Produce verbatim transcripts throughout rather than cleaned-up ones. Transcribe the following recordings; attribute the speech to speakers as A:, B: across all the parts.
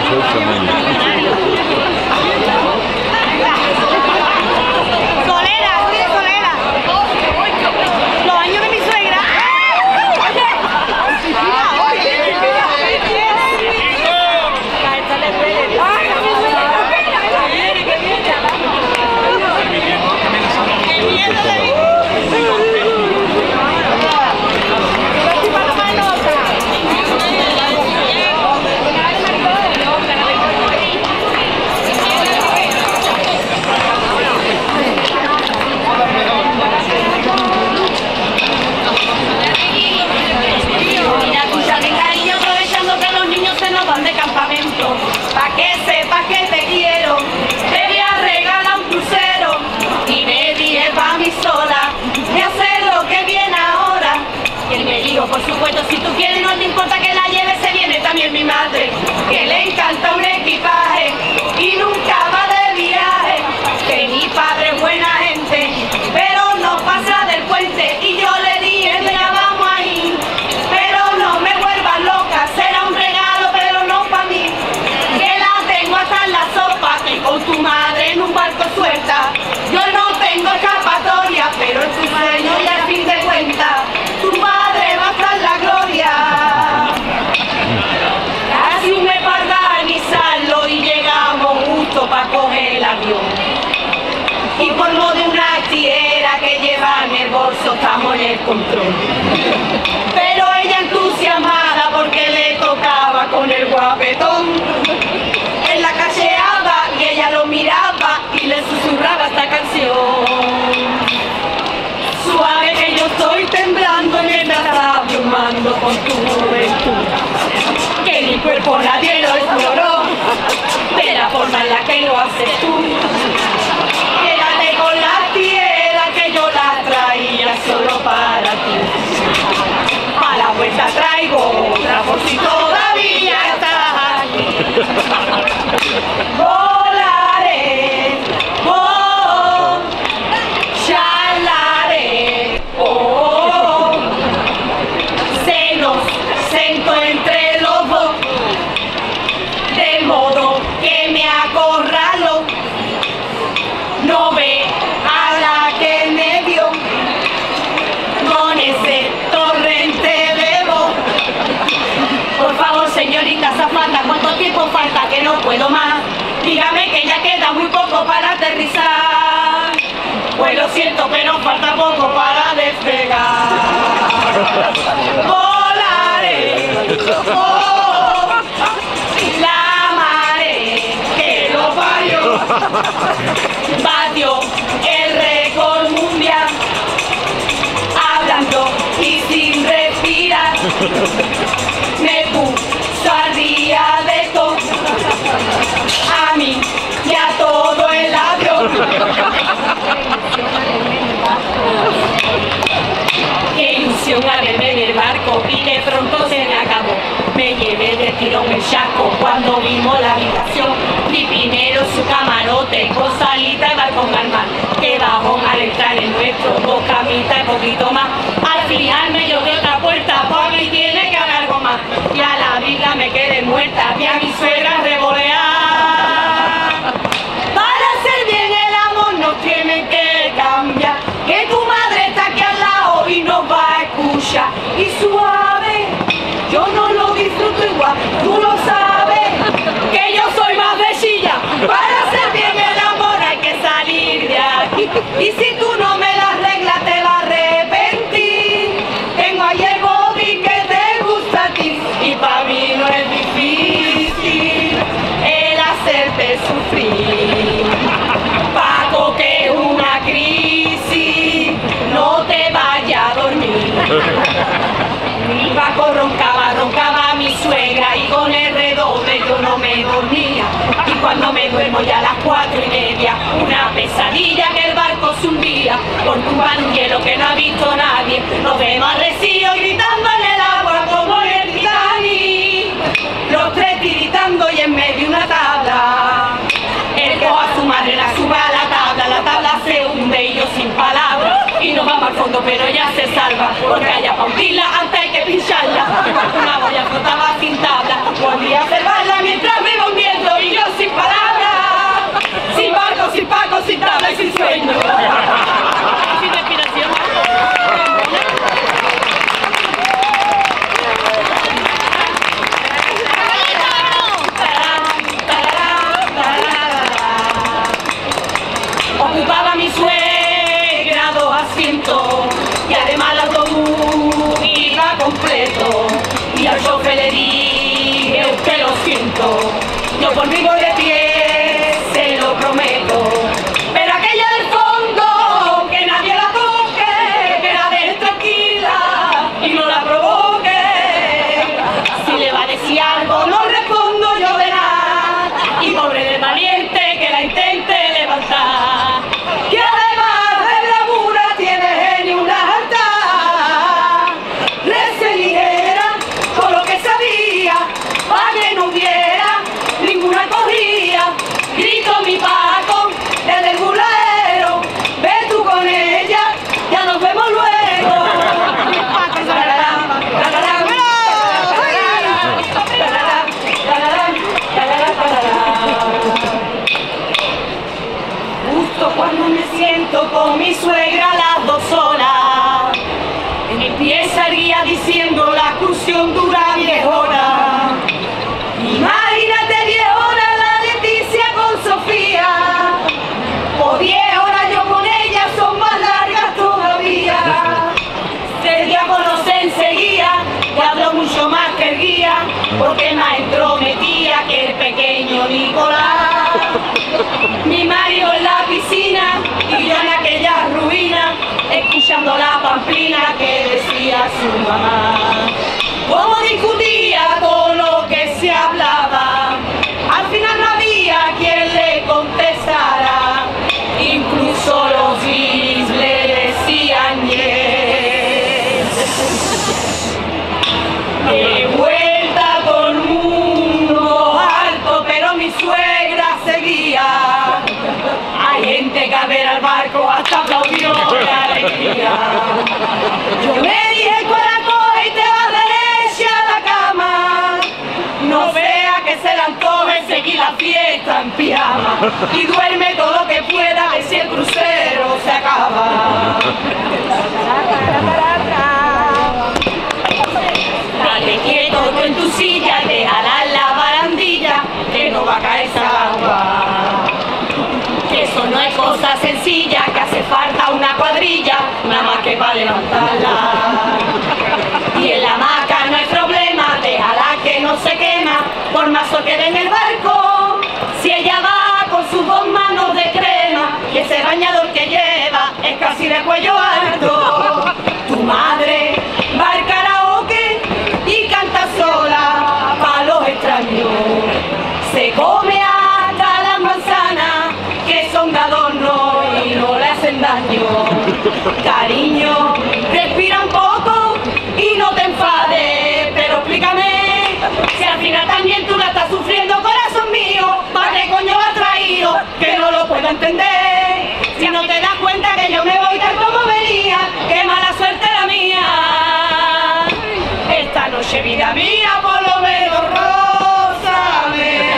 A: Por supuesto, si tú quieres, no te importa que la lleve, se viene también mi madre, que le encanta un equipaje y nunca va de viaje, que mi padre es buena gente, pero no pasa del puente, y yo le dije, mira, vamos a ir, pero no me vuelvas loca, será un regalo, pero no para mí, que la tengo hasta en la sopa, que con tu madre en un barco suelta, yo no tengo escapatoria, pero es tu sueño y al fin de cuentas, tu madre va a estar la gloria. Casi un mes para organizarlo y llegamos justo para coger el avión. Y por lo de una tierra que lleva en el bolso estamos en el control. Pero ella entusiasmada porque le tocaba con el guapetón. Él la cacheaba y ella lo miraba y le susurraba esta canción. Suave que yo estoy temblando en el labios mando con tu juventud, que mi cuerpo nadie lo exploró, de la forma en la que lo haces tú. Quédate con la tierra que yo la traía solo para ti. A la vuelta traigo otra por si todavía estás aquí. Volaré, oh, charlaré, oh, se nos sentó entre los dos, de modo que me acorraló, no ve a la que me vio, con ese torrente de voz. Por favor, señorita azafata, ¿cuánto tiempo falta? Que no puedo más. Dígame que ya queda muy poco para aterrizar. Pues lo siento, pero falta poco para despegar. Volaré, oh, la maré, que lo parió. Batió el récord mundial, hablando y sin respirar. Me puso al día de todo, a mí y a todo el avión. Qué ilusión a verme en el barco y de pronto se me acabó. Me llevé de tirón el chasco cuando vimos la habitación. Vi primero su camarote con salita y balcón al mar, que bajó al entrar en nuestro, dos camitas y poquito más. Al final me llovió otra puerta, por mí tiene que haber algo más. Y a la vida me quedé muerta, vi a mi suegra revolear. Para hacer bien el amor nos tienen que cambiar, que tu madre está aquí al lado y nos va a escuchar. Y suave, yo no lo disfruto igual, tú lo sabes, que yo soy más de chilla. Para hacer bien el amor hay que salir de aquí, y si tú no me la arreglas te va a arrepentir. Tengo ahí el body que te gusta a ti, y para mí no es difícil el hacerte sufrir. Paco, que es una crisis, no te vayas a dormir. Mi Paco roncaba, roncaba mi suegra, y con el redoble yo no me dormía. Y cuando me duermo ya a las cuatro y media, una pesadilla que el barco se hundía por tumbar un hielo que no ha visto nadie. Nos vemos arrecidos gritando en el agua como en el Titanic, los tres tiritando y en medio una tabla. Él coja a su madre, la sube a la tabla, la tabla se hunde y yo sin palabras. Y nos vamos al fondo pero ella se salva, porque allá pa' hundirla antes hay que pincharla. Una boya flotaba sin tabla, volví a observarla mientras me hundía. muerto. Yo por mí voy de pie, se lo prometo. Pero aquella del fondo, que nadie la toque, que la deje tranquila y no la provoque. Si le va a decir algo, no respondo yo de nada. Y pobre del valiente que la intente levantar. Que además de bravura tiene genio una alta. Rece ligera con lo que sabía, para que no hubiera ninguna corrida. Grito mi Paco desde el burladero, ve tú con ella, ya nos vemos luego. Justo cuando me siento con mi suegra las dos solas, empieza el guía diciendo la excursión dura viejona. Imagínate viejona la Leticia con Sofía, o diez horas yo con ella son más largas todavía. Se dio a conocer enseguida y habló mucho más que el guía, porque más entrometía que el pequeño Nicolás. Mi marido en la piscina y yo en aquella ruina, escuchando la pamplina que decía su mamá. Cómo discutía con lo que se hablaba, al final no había quien le contestara, incluso los guiris le decían yes. De vuelta con mundo alto, pero mi suegra seguía. Hay gente que a ver al barco hasta aplaudió de alegría. Yo le dije coracoge y te vas derecha a la cama, no sea que se le antoje seguir la fiesta en pijama, y duerme todo lo que pueda a ver si el crucero se acaba. Dale quieto tú en tu silla y déjala en la barandilla, que no va a caer esa agua. Que eso no es cosa sencilla, que hace falta una cuadrilla, nada más que para levantarla. Y en la hamaca no hay problema, déjala que no se quema, por más que quede en el barco. Si ella va con sus dos manos de crema, y ese bañador que lleva es casi de cuello alto. Tu madre va al karaoke y canta sola pa' los extraños. Se come hasta las manzanas, que son de adorno y no le hacen daño. Cariño, respira un poco y no te enfades, pero explícame, si al final también tú la estás sufriendo, corazón mío, ¿para qué coño has traído? Que no lo puedo entender. Si no te das cuenta que yo me voy tal como venía, qué mala suerte la mía. Esta noche, vida mía, por lo menos rózame.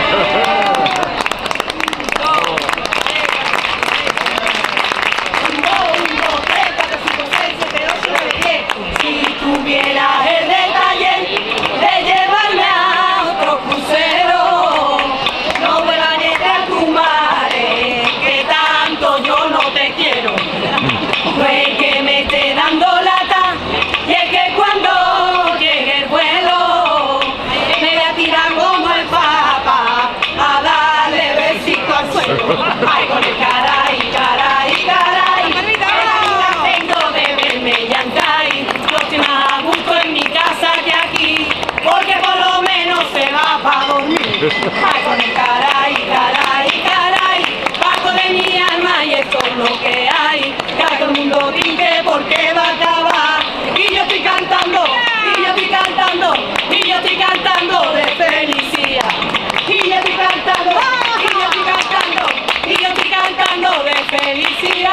A: Si tuvieras el detalle de llevarme a otro crucero, no vuelvas a llegar a tu madre, que tanto yo no te quiero. No es que me esté dando lata, y es que cuando llegue el vuelo me voy a tirar como el papa a darle besito al suelo. Ay, con el caray, caray, caray, que tengo de verme yancay. Yo estoy más a gusto en mi casa que aquí, porque por lo menos se va para dormir. Ay, con el caray, caray, caray, bajo de mi alma, y esto es lo que hay. Que a todo el mundo trinque porque va a acabar. Y yo estoy cantando, y yo estoy cantando, y yo estoy cantando de felicidad. Y yo estoy cantando, y yo estoy cantando, y yo estoy cantando de felicidad.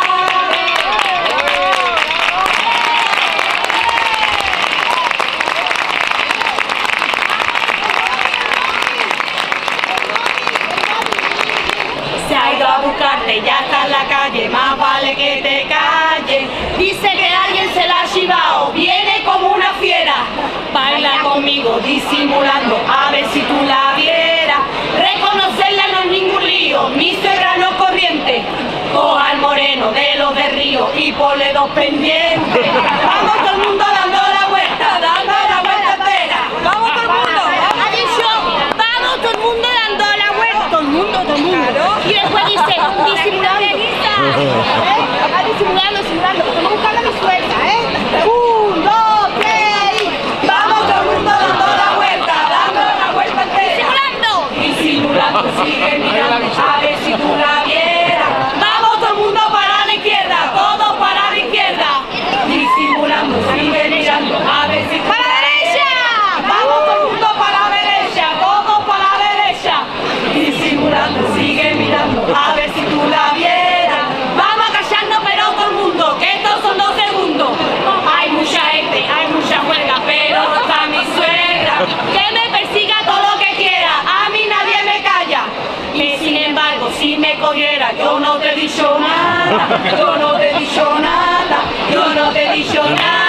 A: Se ha ido a buscarte, ya está en la calle, más vale que te calles. Dice que alguien se la ha chivado, viene como una fiera. Baila conmigo disimulando, a ver si tú la vieras. Reconocerla no es ningún lío, mi serrano corriente. Coja al moreno de los de Río y ponle dos pendientes. Vamos todo el mundo dando la vuelta, dando la vuelta entera. Vamos todo el mundo, atención. he dicho nada, yo no te he dicho nada, yo no te he dicho nada.